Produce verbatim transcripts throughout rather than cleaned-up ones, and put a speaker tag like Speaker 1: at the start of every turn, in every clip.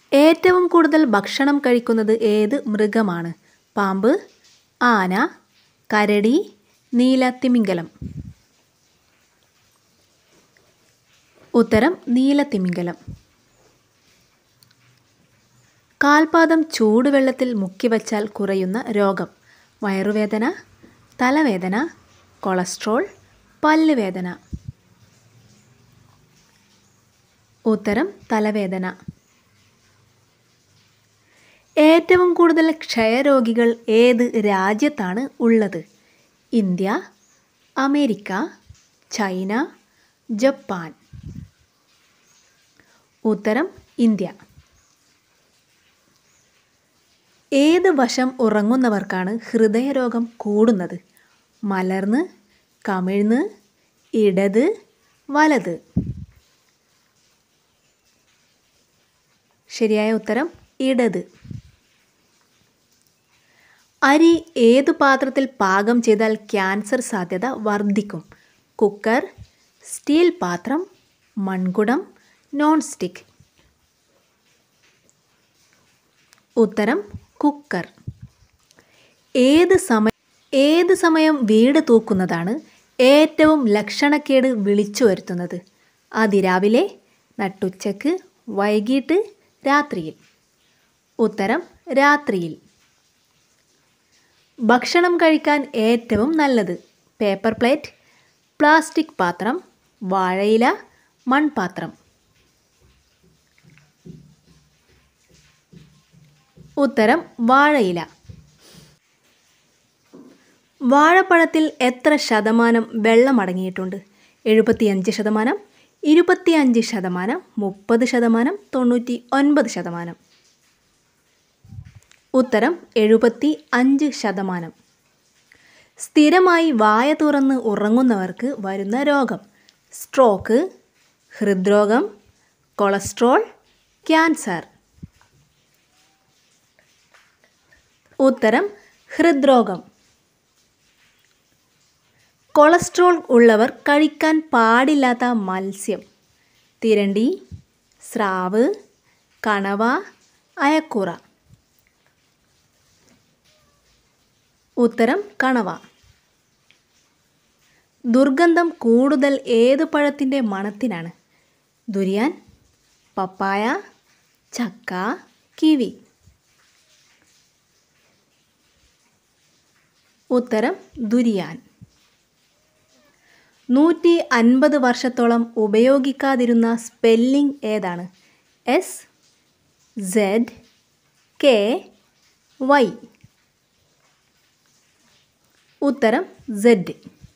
Speaker 1: ഏറ്റവും കൂടുതൽ ഭക്ഷണം കഴിക്കുന്നത് ഏത് മൃഗമാണ്? പാമ്പ്, ആന, കരടി, നീലത്തിമിംഗലം. ഉത്തരം നീലത്തിമിംഗലം. കാൽപാദം ചൂടുവെള്ളത്തിൽ മുക്കിവച്ചാൽ കുറയുന്ന രോഗം? വയറുവേദന, തലവേദന, കൊളസ്ട്രോൾ, പല്ലുവേദന. ഉത്തരം തലവേദന. ഏറ്റവും കൂടുതൽ ക്ഷയരോഗികൾ ഏത് രാജ്യത്താണ് ഉള്ളത്? India, America, China, Japan. ഉത്തരം ഇന്ത്യ. ഏത് വശം ഉറങ്ങുന്നവർക്കാണ് ഹൃദയരോഗം കൂടുന്നത്? മലർന്ന്, കമിഴ്ന്ന്, ഇടത്, വലത്. ശരിയായ ഉത്തരം ഇടത്. അരി ഏതു പാത്രത്തിൽ പാകം ചെയ്താൽ ക്യാൻസർ സാധ്യത വർദ്ധിക്കും? കുക്കർ, സ്റ്റീൽ പാത്രം, മൺകുടം, നോൺ സ്റ്റിക്ക്. ഉത്തരം കുക്കർ. ഏത് സമയം ഏത് സമയം വീട് തൂക്കുന്നതാണ് ഏറ്റവും ലക്ഷണക്കേട് വിളിച്ചു വരുത്തുന്നത്? അതിരാവിലെ, നട്ടുച്ചക്ക്, വൈകിട്ട്, രാത്രിയിൽ. ഉത്തരം രാത്രിയിൽ. ഭക്ഷണം കഴിക്കാൻ ഏറ്റവും നല്ലത്? പേപ്പർ പ്ലേറ്റ്, പ്ലാസ്റ്റിക് പാത്രം, വാഴയില, മൺപാത്രം. ഉത്തരം വാഴയില. വാഴപ്പഴത്തിൽ എത്ര ശതമാനം വെള്ളം അടങ്ങിയിട്ടുണ്ട്? എഴുപത്തിയഞ്ച് ശതമാനം, ഇരുപത്തിയഞ്ച് ശതമാനം, മുപ്പത് ശതമാനം, തൊണ്ണൂറ്റി ഒൻപത് ശതമാനം. ഉത്തരം എഴുപത്തി അഞ്ച് ശതമാനം. സ്ഥിരമായി വായ തുറന്ന് ഉറങ്ങുന്നവർക്ക് വരുന്ന രോഗം? സ്ട്രോക്ക്, ഹൃദ്രോഗം, കൊളസ്ട്രോൾ, ക്യാൻസർ. ഉത്തരം ഹൃദ്രോഗം. കൊളസ്ട്രോൾ ഉള്ളവർ കഴിക്കാൻ പാടില്ലാത്ത മത്സ്യം? തിരണ്ടി, സ്രാവ്, കണവ, അയക്കൂറ. ഉത്തരം കണവ. ദുർഗന്ധം കൂടുതൽ ഏതു പഴത്തിൻ്റെ മണത്തിനാണ്? ദുരിയാൻ, പപ്പായ, ചക്ക, കിവി. ഉത്തരം ദുരിയാൻ. നൂറ്റി അൻപത് വർഷത്തോളം ഉപയോഗിക്കാതിരുന്ന സ്പെല്ലിംഗ് ഏതാണ്? S, Z, K, Y. ഉത്തരം സെഡ്.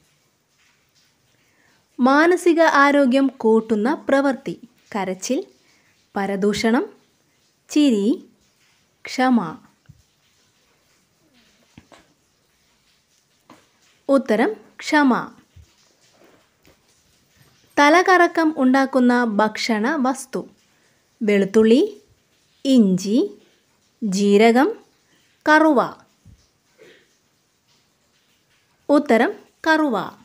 Speaker 1: മാനസിക ആരോഗ്യം കൂട്ടുന്ന പ്രവൃത്തി? കരച്ചിൽ, പരദൂഷണം, ചിരി, ക്ഷമ. ഉത്തരം ക്ഷമ. തലകറക്കം ഉണ്ടാക്കുന്ന ഭക്ഷണ വസ്തു? വെളുത്തുള്ളി, ഇഞ്ചി, ജീരകം, കറുവ. ഉത്തരം കറുവ.